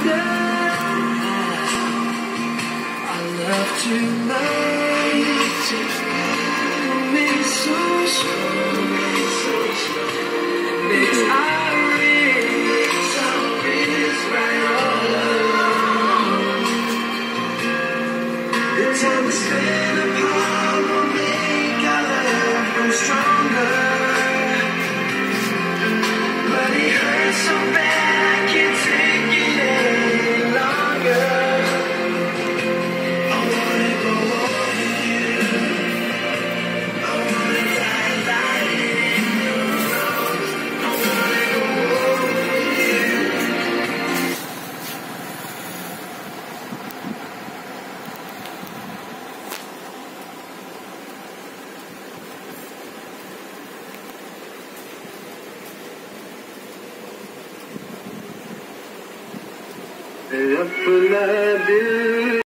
I love tonight to feel me so strong. Makes our wrists right all along. The time we spend apart will make our love grow stronger. But it hurts so bad I can't take it any longer. I wanna go on with you. I wanna die lying in your arms. I wanna go on with you. अपना दिल